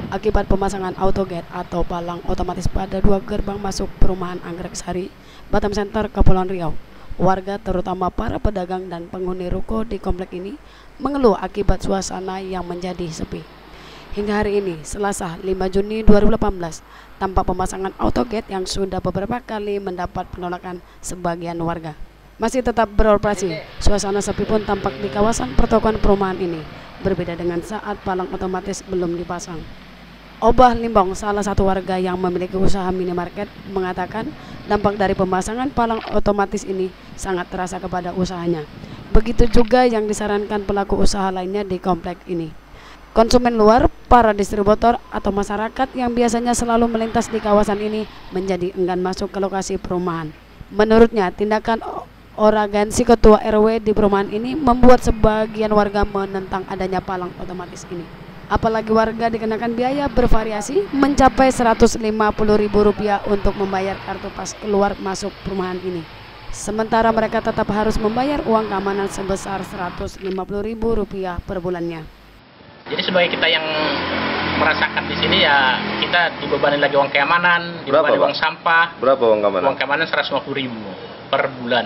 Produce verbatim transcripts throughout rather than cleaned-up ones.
akibat pemasangan autogate atau palang otomatis pada dua gerbang masuk perumahan Anggrek Sari, Batam Center, Kepulauan Riau. Warga, terutama para pedagang dan penghuni ruko di komplek ini, mengeluh akibat suasana yang menjadi sepi. Hingga hari ini, Selasa lima Juni dua ribu delapan belas, tanpa pemasangan autogate yang sudah beberapa kali mendapat penolakan sebagian warga, masih tetap beroperasi. Suasana sepi pun tampak di kawasan pertokoan perumahan ini, berbeda dengan saat palang otomatis belum dipasang. Obah Limbong, salah satu warga yang memiliki usaha minimarket, mengatakan dampak dari pemasangan palang otomatis ini sangat terasa kepada usahanya. Begitu juga yang disarankan pelaku usaha lainnya di komplek ini. Konsumen luar, para distributor atau masyarakat yang biasanya selalu melintas di kawasan ini menjadi enggan masuk ke lokasi perumahan. Menurutnya, tindakan arogansi ketua R W di perumahan ini membuat sebagian warga menentang adanya palang otomatis ini. Apalagi warga dikenakan biaya bervariasi mencapai seratus lima puluh ribu rupiah untuk membayar kartu pas keluar masuk perumahan ini. Sementara mereka tetap harus membayar uang keamanan sebesar seratus lima puluh ribu rupiah per bulannya. Jadi sebagai kita yang merasakan di sini, ya kita dibebani lagi uang keamanan, dibebani uang sampah. Berapa uang keamanan? Uang keamanan seratus lima puluh ribu per bulan.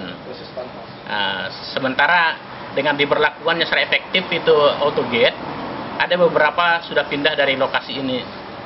Nah, sementara dengan diberlakukannya secara efektif itu autogate, ada beberapa sudah pindah dari lokasi ini.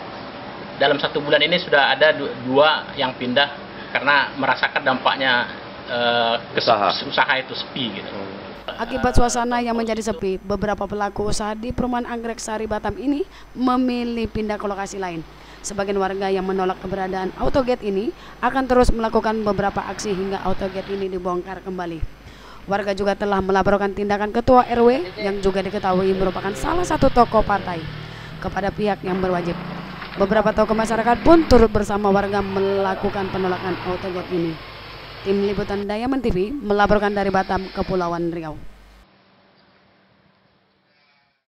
Dalam satu bulan ini sudah ada dua yang pindah karena merasakan dampaknya eh, usaha. usaha itu sepi gitu. Akibat suasana yang menjadi sepi, beberapa pelaku usaha di perumahan Anggrek Sari Batam ini memilih pindah ke lokasi lain. Sebagian warga yang menolak keberadaan autogate ini akan terus melakukan beberapa aksi hingga autogate ini dibongkar kembali. Warga juga telah melaporkan tindakan ketua R W yang juga diketahui merupakan salah satu tokoh partai kepada pihak yang berwajib. Beberapa tokoh masyarakat pun turut bersama warga melakukan penolakan autogate ini. Tim Liputan Diamond T V melaporkan dari Batam, Kepulauan Riau.